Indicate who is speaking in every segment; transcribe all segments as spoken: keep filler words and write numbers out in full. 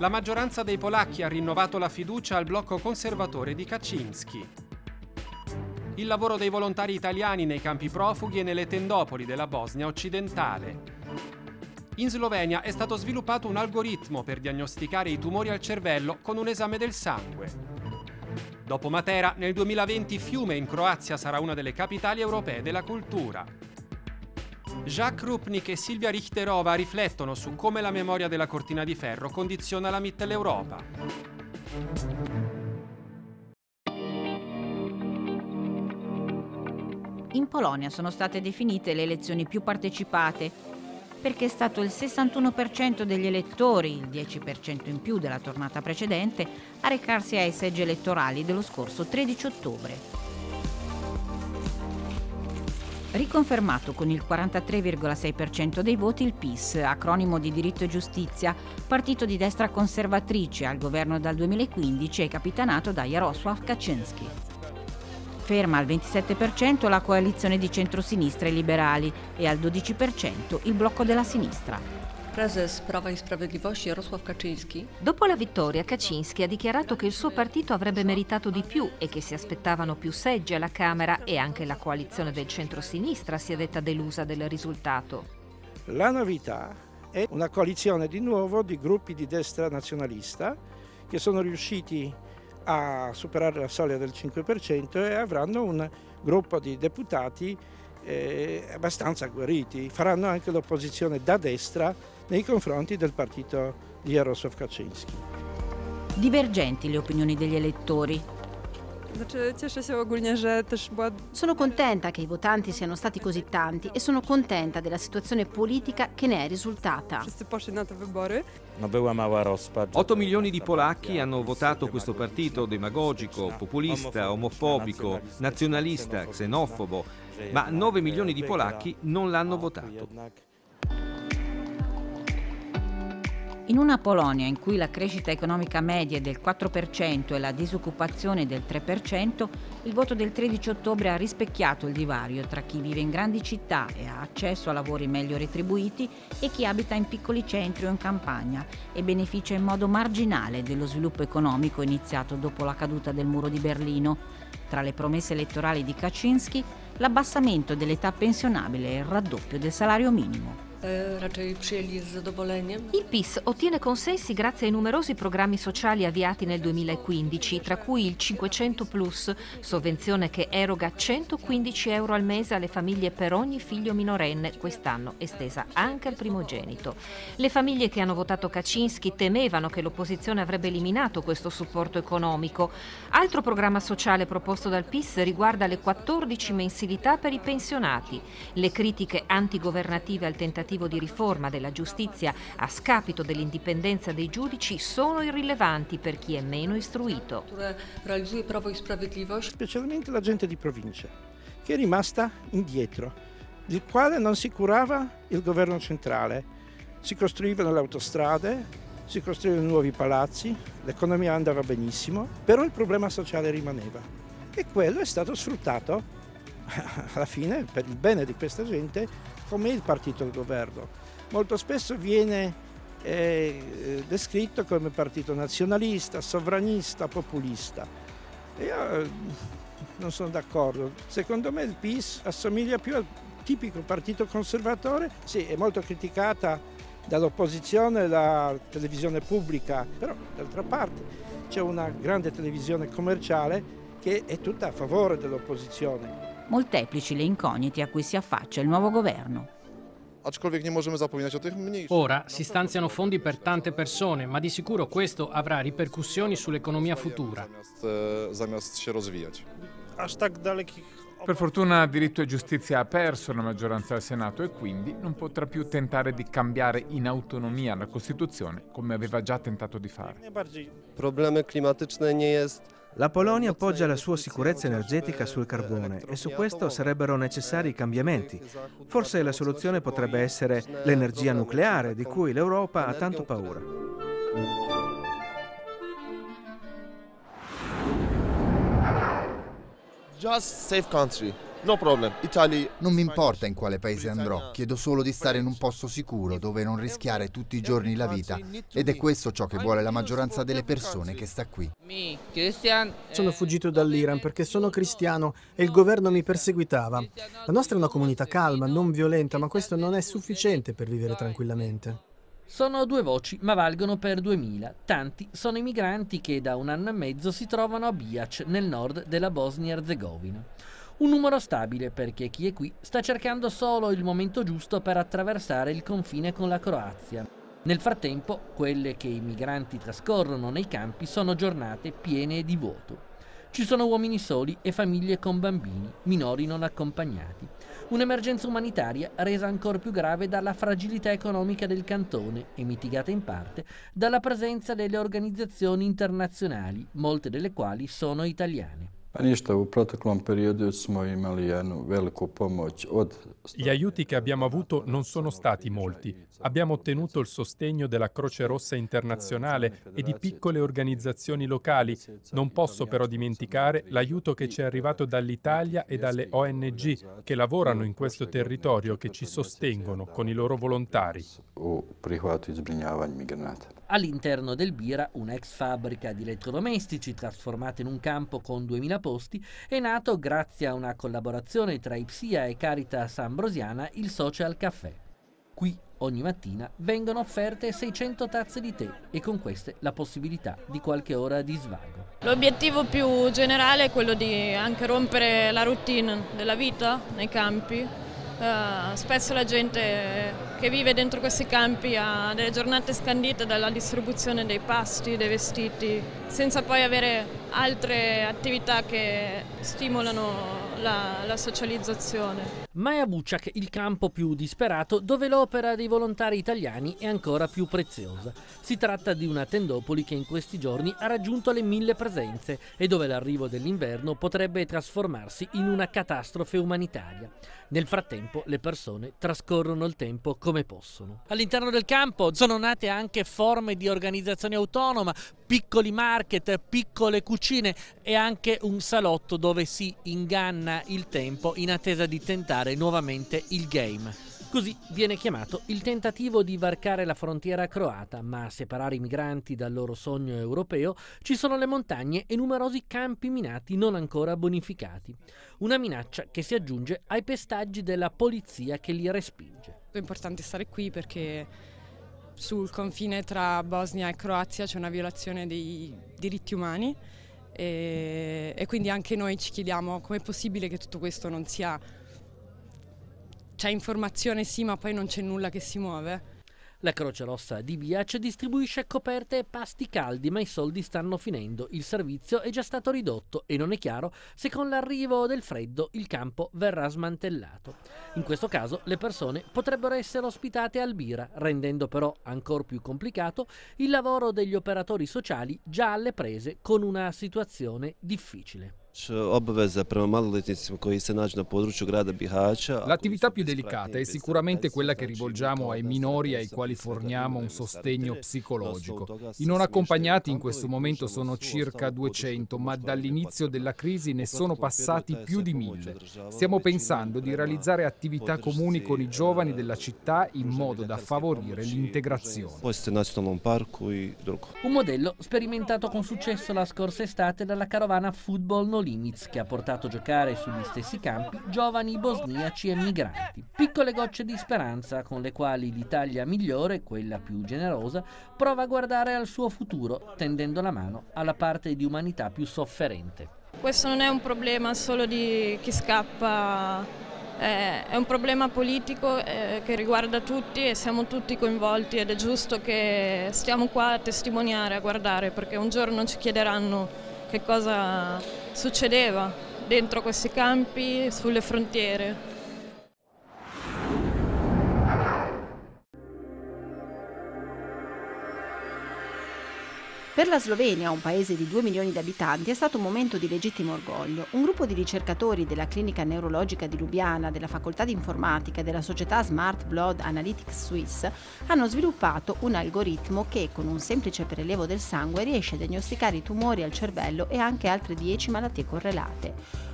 Speaker 1: La maggioranza dei polacchi ha rinnovato la fiducia al blocco conservatore di Kaczyński. Il lavoro dei volontari italiani nei campi profughi e nelle tendopoli della Bosnia occidentale. In Slovenia è stato sviluppato un algoritmo per diagnosticare i tumori al cervello con un esame del sangue. Dopo Matera, nel duemilaventi Fiume in Croazia sarà una delle capitali europee della cultura. Jacques Rupnik e Silvia Richterova riflettono su come la memoria della cortina di ferro condiziona la Mitteleuropa.
Speaker 2: In Polonia sono state definite le elezioni più partecipate, perché è stato il sessantuno per cento degli elettori, il dieci per cento in più della tornata precedente, a recarsi ai seggi elettorali dello scorso tredici ottobre. Riconfermato con il quarantatré virgola sei per cento dei voti il P I S, acronimo di Diritto e Giustizia, partito di destra conservatrice al governo dal duemilaquindici e capitanato da Jarosław Kaczyński. Ferma al ventisette per cento la coalizione di centrosinistra e liberali e al dodici per cento il blocco della sinistra.
Speaker 3: Prezes Prawa i Sprawiedliwości Jarosław Kaczyński.
Speaker 4: Dopo la vittoria, Kaczyński ha dichiarato che il suo partito avrebbe meritato di più e che si aspettavano più seggi alla Camera, e anche la coalizione del centro-sinistra si è detta delusa del risultato.
Speaker 5: La novità è una coalizione di nuovo di gruppi di destra nazionalista che sono riusciti a superare la soglia del cinque per cento e avranno un gruppo di deputati eh, abbastanza agguerriti. Faranno anche l'opposizione da destra nei confronti del partito di Jarosław Kaczyński.
Speaker 2: Divergenti le opinioni degli elettori.
Speaker 6: Sono contenta che i votanti siano stati così tanti e sono contenta della situazione politica che ne è risultata.
Speaker 7: otto milioni di polacchi hanno votato questo partito demagogico, populista, omofobico, nazionalista, xenofobo, ma nove milioni di polacchi non l'hanno votato.
Speaker 2: In una Polonia in cui la crescita economica media è del quattro per cento e la disoccupazione del tre per cento, il voto del tredici ottobre ha rispecchiato il divario tra chi vive in grandi città e ha accesso a lavori meglio retribuiti e chi abita in piccoli centri o in campagna e beneficia in modo marginale dello sviluppo economico iniziato dopo la caduta del muro di Berlino. Tra le promesse elettorali di Kaczyński, l'abbassamento dell'età pensionabile e il raddoppio del salario minimo.
Speaker 4: Il P I S ottiene consensi grazie ai numerosi programmi sociali avviati nel duemilaquindici, tra cui il cinquecento plus, sovvenzione che eroga centoquindici euro al mese alle famiglie per ogni figlio minorenne, quest'anno estesa anche al primogenito. Le famiglie che hanno votato Kaczyński temevano che l'opposizione avrebbe eliminato questo supporto economico. Altro programma sociale proposto dal P I S riguarda le quattordici mensilità per i pensionati. Le critiche antigovernative al tentativo di riforma della giustizia a scapito dell'indipendenza dei giudici sono irrilevanti per chi è meno istruito.
Speaker 5: Specialmente la gente di provincia, che è rimasta indietro, del quale non si curava il governo centrale. Si costruivano le autostrade, si costruivano nuovi palazzi, l'economia andava benissimo, però il problema sociale rimaneva. E quello è stato sfruttato alla fine per il bene di questa gente come il partito del governo. Molto spesso viene eh, descritto come partito nazionalista, sovranista, populista. E io eh, non sono d'accordo. Secondo me il P I S assomiglia più al tipico partito conservatore. Sì, è molto criticata dall'opposizione la televisione pubblica, però d'altra parte c'è una grande televisione commerciale che è tutta a favore dell'opposizione.
Speaker 2: Molteplici le incognite a cui si affaccia il nuovo governo.
Speaker 8: Ora si stanziano fondi per tante persone, ma di sicuro questo avrà ripercussioni sull'economia futura.
Speaker 9: Per fortuna Diritto e Giustizia ha perso la maggioranza al Senato e quindi non potrà più tentare di cambiare in autonomia la Costituzione come aveva già tentato di fare.
Speaker 10: La Polonia poggia la sua sicurezza energetica sul carbone e su questo sarebbero necessari cambiamenti. Forse la soluzione potrebbe essere l'energia nucleare, di cui l'Europa ha tanto paura.
Speaker 11: Just safe country. No problem. Italy. Non mi importa in quale paese andrò, chiedo solo di stare in un posto sicuro dove non rischiare tutti i giorni la vita, ed è questo ciò che vuole la maggioranza delle persone che sta qui.
Speaker 12: Sono fuggito dall'Iran perché sono cristiano e il governo mi perseguitava. La nostra è una comunità calma, non violenta, ma questo non è sufficiente per vivere tranquillamente.
Speaker 13: Sono due voci, ma valgono per duemila. Tanti sono i migranti che da un anno e mezzo si trovano a Bihac, nel nord della Bosnia-Erzegovina. Un numero stabile perché chi è qui sta cercando solo il momento giusto per attraversare il confine con la Croazia. Nel frattempo, quelle che i migranti trascorrono nei campi sono giornate piene di vuoto. Ci sono uomini soli e famiglie con bambini, minori non accompagnati. Un'emergenza umanitaria resa ancora più grave dalla fragilità economica del cantone e mitigata in parte dalla presenza delle organizzazioni internazionali, molte delle quali sono italiane.
Speaker 14: Gli aiuti che abbiamo avuto non sono stati molti. Abbiamo ottenuto il sostegno della Croce Rossa Internazionale e di piccole organizzazioni locali. Non posso però dimenticare l'aiuto che ci è arrivato dall'Italia e dalle O N G che lavorano in questo territorio, che ci sostengono con i loro volontari.
Speaker 13: All'interno del Bira, un'ex fabbrica di elettrodomestici trasformata in un campo con duemila posti, è nato grazie a una collaborazione tra Ipsia e Caritas Ambrosiana il Social Café. Qui ogni mattina vengono offerte seicento tazze di tè e con queste la possibilità di qualche ora di svago.
Speaker 15: L'obiettivo più generale è quello di anche rompere la routine della vita nei campi. Uh, spesso la gente che vive dentro questi campi ha delle giornate scandite dalla distribuzione dei pasti, dei vestiti, senza poi avere altre attività che stimolano la, la socializzazione.
Speaker 13: Ma è a Bučak il campo più disperato dove l'opera dei volontari italiani è ancora più preziosa. Si tratta di una tendopoli che in questi giorni ha raggiunto le mille presenze e dove l'arrivo dell'inverno potrebbe trasformarsi in una catastrofe umanitaria. Nel frattempo le persone trascorrono il tempo come possono. All'interno del campo sono nate anche forme di organizzazione autonoma, piccoli market, piccole cucine e anche un salotto dove si inganna il tempo in attesa di tentare nuovamente il game. Così viene chiamato il tentativo di varcare la frontiera croata, ma a separare i migranti dal loro sogno europeo ci sono le montagne e numerosi campi minati non ancora bonificati. Una minaccia che si aggiunge ai pestaggi della polizia che li respinge.
Speaker 16: È importante stare qui perché sul confine tra Bosnia e Croazia c'è una violazione dei diritti umani e, e quindi anche noi ci chiediamo com'è possibile che tutto questo non sia... C'è informazione sì, ma poi non c'è nulla che si muove.
Speaker 13: La Croce Rossa di Bihac distribuisce coperte e pasti caldi, ma i soldi stanno finendo. Il servizio è già stato ridotto e non è chiaro se con l'arrivo del freddo il campo verrà smantellato. In questo caso le persone potrebbero essere ospitate al Bira, rendendo però ancora più complicato il lavoro degli operatori sociali già alle prese con una situazione difficile.
Speaker 17: L'attività più delicata è sicuramente quella che rivolgiamo ai minori ai quali forniamo un sostegno psicologico. I non accompagnati in questo momento sono circa duecento, ma dall'inizio della crisi ne sono passati più di mille. Stiamo pensando di realizzare attività comuni con i giovani della città in modo da favorire l'integrazione.
Speaker 13: Un modello sperimentato con successo la scorsa estate dalla carovana Football No Limits, che ha portato a giocare sugli stessi campi giovani bosniaci e migranti. Piccole gocce di speranza con le quali l'Italia migliore, quella più generosa, prova a guardare al suo futuro, tendendo la mano alla parte di umanità più sofferente.
Speaker 15: Questo non è un problema solo di chi scappa, è un problema politico che riguarda tutti e siamo tutti coinvolti ed è giusto che stiamo qua a testimoniare, a guardare, perché un giorno ci chiederanno che cosa succedeva dentro questi campi, sulle frontiere.
Speaker 6: Per la Slovenia, un paese di due milioni di abitanti, è stato un momento di legittimo orgoglio. Un gruppo di ricercatori della clinica neurologica di Lubiana, della facoltà di informatica e della società Smart Blood Analytics Swiss hanno sviluppato un algoritmo che, con un semplice prelievo del sangue, riesce a diagnosticare i tumori al cervello e anche altre dieci malattie correlate.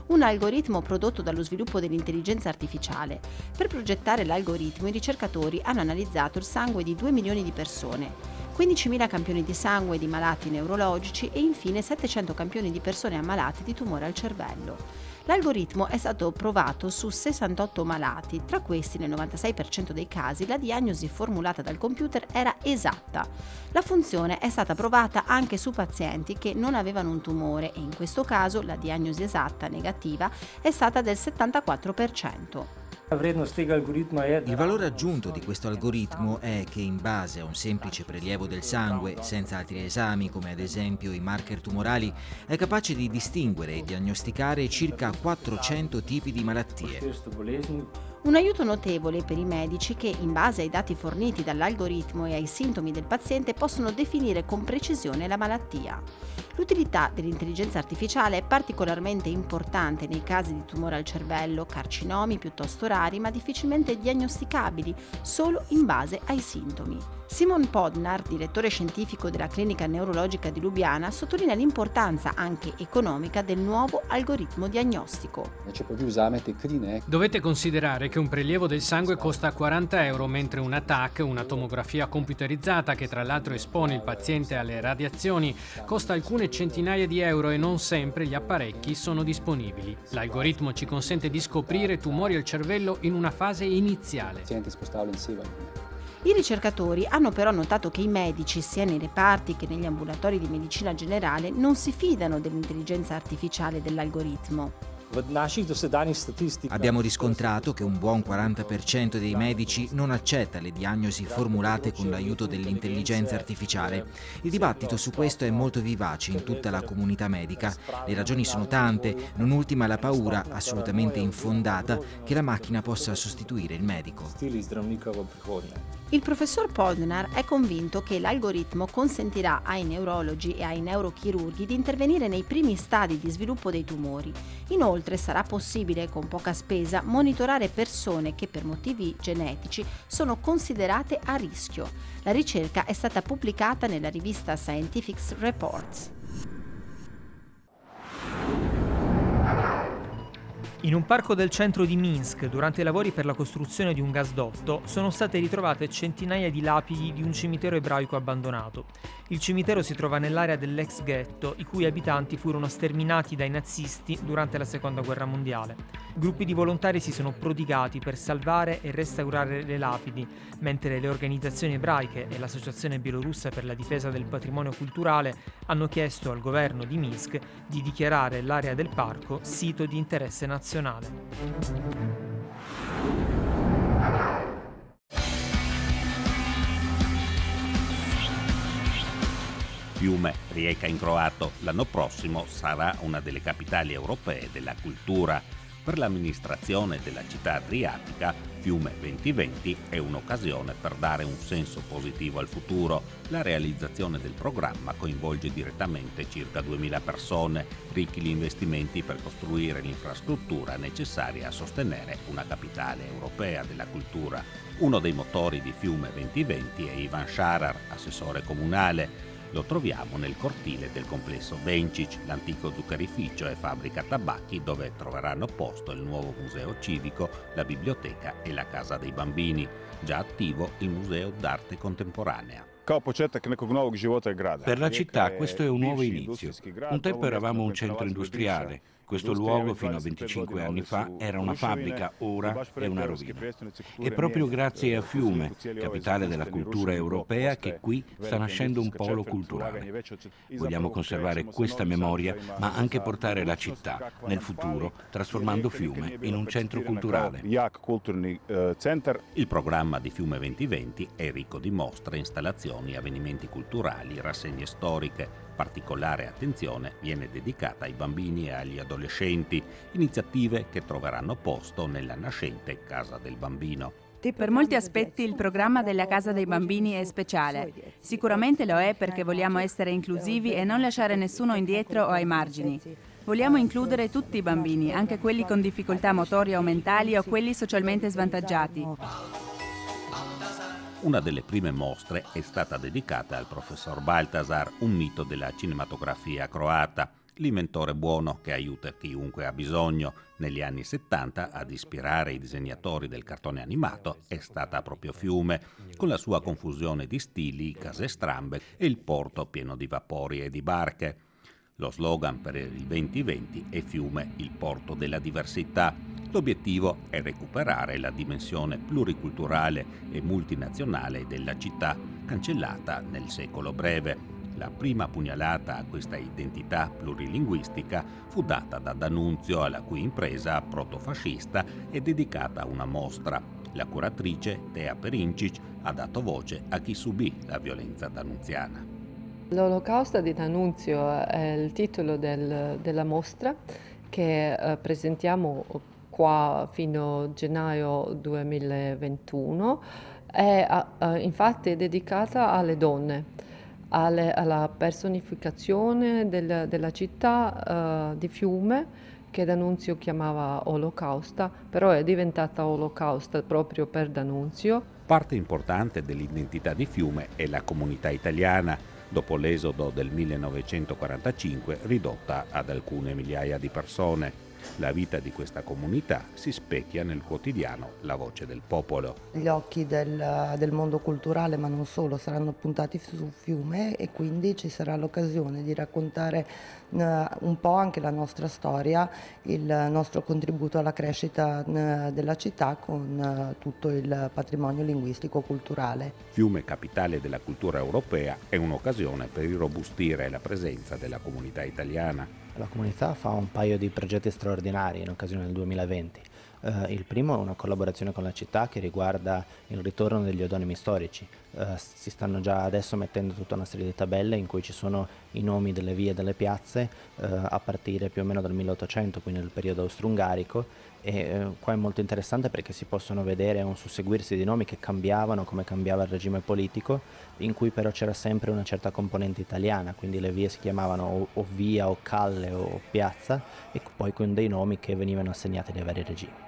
Speaker 6: un algoritmo prodotto dallo sviluppo dell'intelligenza artificiale. Per progettare l'algoritmo i ricercatori hanno analizzato il sangue di due milioni di persone, quindicimila campioni di sangue di malati neurologici e infine settecento campioni di persone ammalate di tumore al cervello. L'algoritmo è stato provato su sessantotto malati, tra questi nel novantasei per cento dei casi la diagnosi formulata dal computer era esatta. La funzione è stata provata anche su pazienti che non avevano un tumore e in questo caso la diagnosi esatta negativa è stata del settantaquattro per cento.
Speaker 18: Il valore aggiunto di questo algoritmo è che in base a un semplice prelievo del sangue, senza altri esami come ad esempio i marker tumorali, è capace di distinguere e diagnosticare circa quattrocento tipi di malattie.
Speaker 6: Un aiuto notevole per i medici che, in base ai dati forniti dall'algoritmo e ai sintomi del paziente, possono definire con precisione la malattia. L'utilità dell'intelligenza artificiale è particolarmente importante nei casi di tumore al cervello, carcinomi piuttosto rari ma difficilmente diagnosticabili solo in base ai sintomi. Simon Podnar, direttore scientifico della clinica neurologica di Lubiana, sottolinea l'importanza anche economica del nuovo algoritmo diagnostico.
Speaker 8: Dovete considerare che un prelievo del sangue costa quaranta euro, mentre una T A C, una tomografia computerizzata che tra l'altro espone il paziente alle radiazioni, costa alcune centinaia di euro e non sempre gli apparecchi sono disponibili. L'algoritmo ci consente di scoprire tumori al cervello in una fase iniziale.
Speaker 6: I ricercatori hanno però notato che i medici, sia nei reparti che negli ambulatori di medicina generale, non si fidano dell'intelligenza artificiale dell'algoritmo.
Speaker 18: Abbiamo riscontrato che un buon quaranta per cento dei medici non accetta le diagnosi formulate con l'aiuto dell'intelligenza artificiale. Il dibattito su questo è molto vivace in tutta la comunità medica. Le ragioni sono tante, non ultima la paura, assolutamente infondata, che la macchina possa sostituire il medico.
Speaker 6: Il professor Podnar è convinto che l'algoritmo consentirà ai neurologi e ai neurochirurghi di intervenire nei primi stadi di sviluppo dei tumori. Inoltre sarà possibile, con poca spesa, monitorare persone che per motivi genetici sono considerate a rischio. La ricerca è stata pubblicata nella rivista Scientific Reports.
Speaker 19: In un parco del centro di Minsk, durante i lavori per la costruzione di un gasdotto, sono state ritrovate centinaia di lapidi di un cimitero ebraico abbandonato. Il cimitero si trova nell'area dell'ex ghetto, i cui abitanti furono sterminati dai nazisti durante la Seconda Guerra Mondiale. Gruppi di volontari si sono prodigati per salvare e restaurare le lapidi, mentre le organizzazioni ebraiche e l'Associazione Bielorussa per la difesa del patrimonio culturale hanno chiesto al governo di Minsk di dichiarare l'area del parco sito di interesse nazionale.
Speaker 20: Fiume, Rijeka in croato, l'anno prossimo sarà una delle capitali europee della cultura. Per l'amministrazione della città adriatica, Fiume duemilaventi è un'occasione per dare un senso positivo al futuro. La realizzazione del programma coinvolge direttamente circa duemila persone, ricchi gli investimenti per costruire l'infrastruttura necessaria a sostenere una capitale europea della cultura. Uno dei motori di Fiume duemilaventi è Ivan Sharar, assessore comunale. Lo troviamo nel cortile del complesso Bencic, l'antico zuccherificio e fabbrica tabacchi dove troveranno posto il nuovo museo civico, la biblioteca e la casa dei bambini. Già attivo il museo d'arte contemporanea.
Speaker 21: Per la città questo è un nuovo inizio. Un tempo eravamo un centro industriale. Questo luogo fino a venticinque anni fa era una fabbrica, ora è una rovina. È proprio grazie a Fiume, capitale della cultura europea, che qui sta nascendo un polo culturale. Vogliamo conservare questa memoria, ma anche portare la città nel futuro, trasformando Fiume in un centro culturale.
Speaker 20: Il programma di Fiume duemilaventi è ricco di mostre, installazioni, avvenimenti culturali, rassegne storiche. Particolare attenzione viene dedicata ai bambini e agli adolescenti, iniziative che troveranno posto nella nascente Casa del Bambino.
Speaker 22: Per molti aspetti il programma della Casa dei Bambini è speciale. Sicuramente lo è perché vogliamo essere inclusivi e non lasciare nessuno indietro o ai margini. Vogliamo includere tutti i bambini, anche quelli con difficoltà motorie o mentali o quelli socialmente svantaggiati.
Speaker 20: Una delle prime mostre è stata dedicata al professor Baltasar, un mito della cinematografia croata. l'inventore buono che aiuta chiunque ha bisogno. Negli anni settanta ad ispirare i disegnatori del cartone animato è stata proprio Fiume, con la sua confusione di stili, case strambe e il porto pieno di vapori e di barche. Lo slogan per il venti venti è Fiume, il porto della diversità. L'obiettivo è recuperare la dimensione pluriculturale e multinazionale della città, cancellata nel secolo breve. La prima pugnalata a questa identità plurilinguistica fu data da D'Annunzio, alla cui impresa protofascista è dedicata una mostra. La curatrice Tea Perincic ha dato voce a chi subì la violenza d'annunziana.
Speaker 1: L'Olocausto di D'Annunzio è il titolo del, della mostra che eh, presentiamo qua fino a gennaio duemilaventuno. È eh, infatti dedicata alle donne. Alle, alla personificazione del, della città uh, di Fiume, che D'Annunzio chiamava Olocausta, però è diventata Olocausta proprio per D'Annunzio.
Speaker 20: Parte importante dell'identità di Fiume è la comunità italiana, dopo l'esodo del millenovecentoquarantacinque ridotta ad alcune migliaia di persone. La vita di questa comunità si specchia nel quotidiano La Voce del Popolo.
Speaker 3: Gli occhi del, del mondo culturale, ma non solo, saranno puntati su Fiume e quindi ci sarà l'occasione di raccontare uh, un po' anche la nostra storia, il nostro contributo alla crescita uh, della città con uh, tutto il patrimonio linguistico-culturale.
Speaker 20: Fiume, capitale della cultura europea, è un'occasione per irrobustire la presenza della comunità italiana.
Speaker 23: La comunità fa un paio di progetti straordinari in occasione del duemilaventi. Uh, il primo è una collaborazione con la città che riguarda il ritorno degli odonimi storici. Uh, si stanno già adesso mettendo tutta una serie di tabelle in cui ci sono i nomi delle vie e delle piazze uh, a partire più o meno dal milleottocento, quindi nel periodo austro-ungarico, e uh, qua è molto interessante perché si possono vedere un susseguirsi di nomi che cambiavano come cambiava il regime politico, in cui però c'era sempre una certa componente italiana, quindi le vie si chiamavano o, o via o calle o piazza, e poi con dei nomi che venivano assegnati dai vari regimi.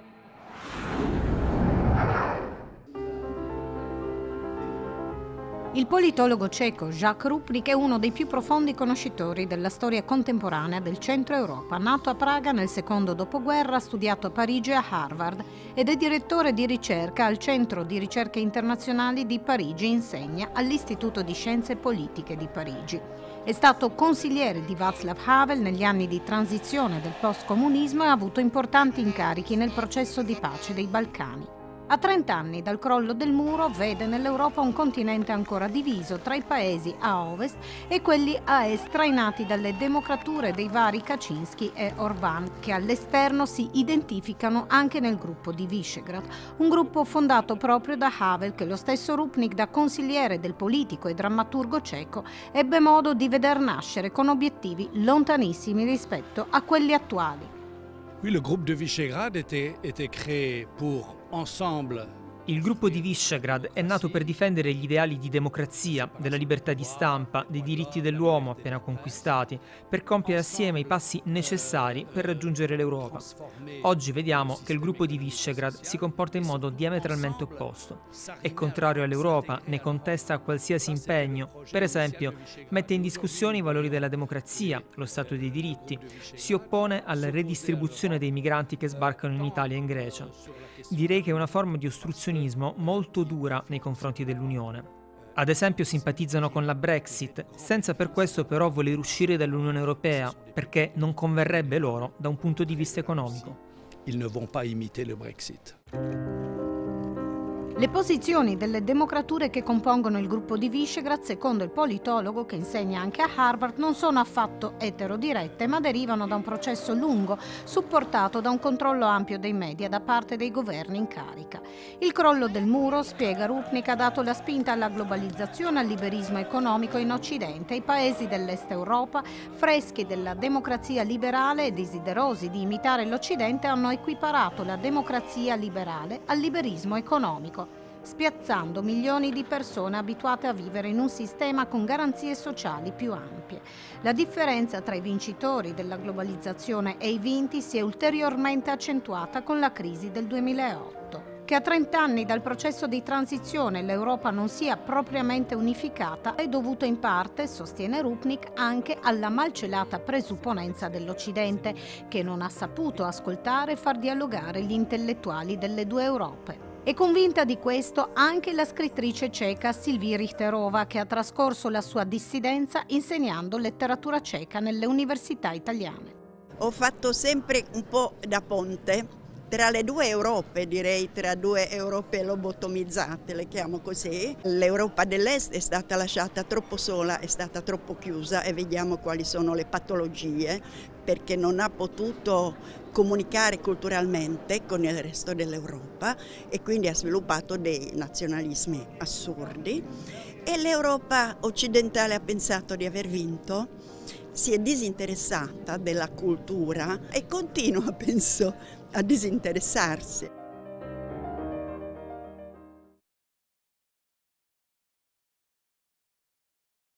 Speaker 2: Il politologo ceco Jacques Rupnik è uno dei più profondi conoscitori della storia contemporanea del centro Europa. Nato a Praga nel secondo dopoguerra, ha studiato a Parigi e a Harvard ed è direttore di ricerca al Centro di Ricerche Internazionali di Parigi. Insegna all'Istituto di Scienze Politiche di Parigi. È stato consigliere di Václav Havel negli anni di transizione del post-comunismo e ha avuto importanti incarichi nel processo di pace dei Balcani. A trent'anni dal crollo del muro vede nell'Europa un continente ancora diviso tra i paesi a ovest e quelli a est trainati dalle democrature dei vari Kaczynski e Orbán, che all'esterno si identificano anche nel gruppo di Visegrad, un gruppo fondato proprio da Havel che lo stesso Rupnik, da consigliere del politico e drammaturgo ceco, ebbe modo di veder nascere con obiettivi lontanissimi rispetto a quelli attuali.
Speaker 24: Oui, le groupe de Visegrad était, était créé pour ensemble.
Speaker 19: Il gruppo di Visegrad è nato per difendere gli ideali di democrazia, della libertà di stampa, dei diritti dell'uomo appena conquistati, per compiere assieme i passi necessari per raggiungere l'Europa. Oggi vediamo che il gruppo di Visegrad si comporta in modo diametralmente opposto. È contrario all'Europa, ne contesta qualsiasi impegno, per esempio mette in discussione i valori della democrazia, lo Stato dei diritti, si oppone alla redistribuzione dei migranti che sbarcano in Italia e in Grecia. Direi che è una forma di ostruzionismo molto dura nei confronti dell'Unione. Ad esempio simpatizzano con la Brexit, senza per questo però voler uscire dall'Unione Europea, perché non converrebbe loro da un punto di vista economico.
Speaker 24: Ils ne vont pas imiter le Brexit.
Speaker 2: Le posizioni delle democrature che compongono il gruppo di Visegrad, secondo il politologo che insegna anche a Harvard, non sono affatto eterodirette, ma derivano da un processo lungo, supportato da un controllo ampio dei media da parte dei governi in carica. Il crollo del muro, spiega Rupnik, ha dato la spinta alla globalizzazione, al liberismo economico in Occidente. I paesi dell'Est Europa, freschi della democrazia liberale e desiderosi di imitare l'Occidente, hanno equiparato la democrazia liberale al liberismo economico, spiazzando milioni di persone abituate a vivere in un sistema con garanzie sociali più ampie. La differenza tra i vincitori della globalizzazione e i vinti si è ulteriormente accentuata con la crisi del duemilaotto, che
Speaker 4: che a trenta anni dal processo di transizione l'Europa non sia propriamente unificata è dovuto in parte, sostiene Rupnik, anche alla malcelata presupponenza dell'Occidente, che non ha saputo ascoltare e far dialogare gli intellettuali delle due Europe. È convinta di questo anche la scrittrice ceca Sylvie Richterova, che ha trascorso la sua dissidenza insegnando letteratura ceca nelle università italiane.
Speaker 5: Ho fatto sempre un po' da ponte tra le due Europe, direi tra due Europe lobotomizzate, le chiamo così. L'Europa dell'Est è stata lasciata troppo sola, è stata troppo chiusa e vediamo quali sono le patologie, perché non ha potuto comunicare culturalmente con il resto dell'Europa e quindi ha sviluppato dei nazionalismi assurdi. E l'Europa occidentale ha pensato di aver vinto, si è disinteressata della cultura e continua, penso, a disinteressarsi.